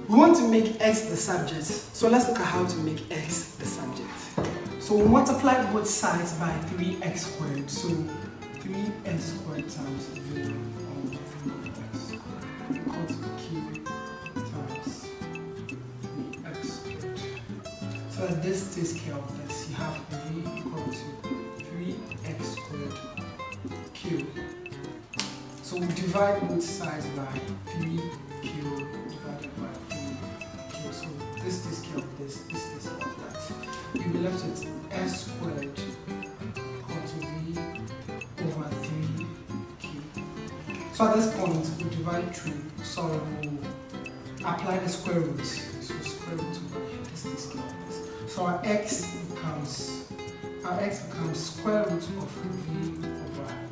We want to make x the subject. So let's look at how to make x the subject. So we multiply both sides by 3x squared. So 3x squared times v of 3x equal to q times 3x squared. So that this takes care of this. You have v equal to 3x squared q. So we divide both sides by 3q divided by 3q. So this takes care of this takes care of that. You'll be left with s squared equal to v over 3q. So at this point, we divide through, we'll apply the square root. So square root over here, this takes care of this. So our x becomes square root of v over